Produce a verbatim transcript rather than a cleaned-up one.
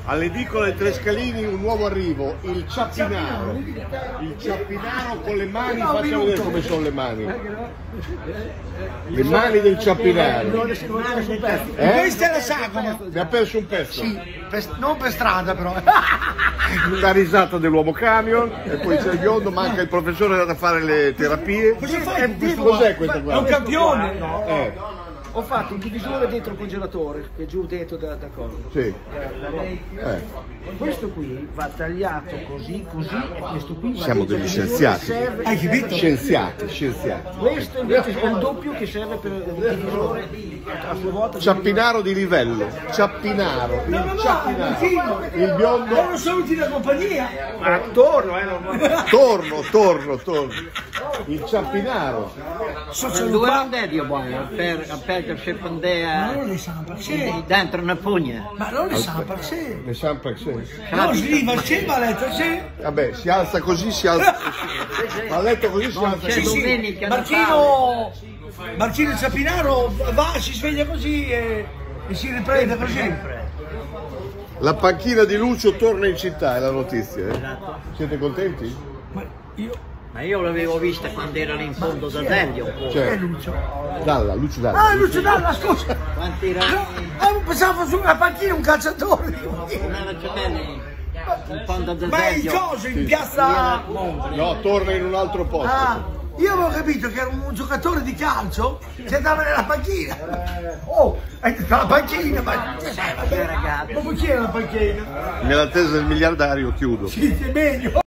All'edicola Tre Scalini un nuovo arrivo, il ciappinaro. Il ciappinaro con le mani, facciamo vedere come sono le mani. Le mani del ciappinaro. Eh? Questa è la sagoma. Mi ha perso un pezzo. Sì, per, non per strada però. La risata dell'uomo camion e poi c'è il biondo, manca il professore da fare le terapie. Cosa fai? Cos'è questo qua? È un campione. Eh. Ho fatto il divisore dentro il congelatore, che è giù dentro da, da cosa. Sì. Eh, Eh. Questo qui va tagliato così, così, e questo qui va Siamo dentro degli il divisore, scienziati. serve- Hai capito? Scienziati, scienziati. Questo invece è un doppio che serve per il divisore a sua volta. Ciappinaro di livello, ciappinaro, No, no, il no, ciappinaro, il biondo, non saluti la compagnia. Ma attorno, eh, non... torno, torno, torno, il ciappinaro. Due ronde di buono per per se Ma prendeva non le sanno per sé. dentro una pugna. Ma non le sanno per sé. Ne sa per sé. No, si va c'è, ma letto c'è. Vabbè, si alza così, si alza. Ma a letto così si alza c'è così. domenica, Marchino, Marchino Ciappinaro va, si sveglia così e, e si riprende così. La panchina di Lucio torna in città, è la notizia. Eh? Siete contenti? Ma io... Ma io l'avevo vista quando erano in fondo da Zellio un po'. È Cioè, Lucio. Dalla, Lucio Dalla. Ah, Lucio Dalla, scusa. Quanti erano? Ah, pensavo fosse una panchina, un calciatore. Una Ciappelli in fondo da Ma il Zellio. coso in piazza... No, torna in un altro posto. Ah, io avevo capito che era un giocatore di calcio che andava nella panchina. Oh, hai detto la panchina, ma... Ragazzi. Ma chi era la panchina? Nell'attesa del miliardario chiudo. Sì, è meglio.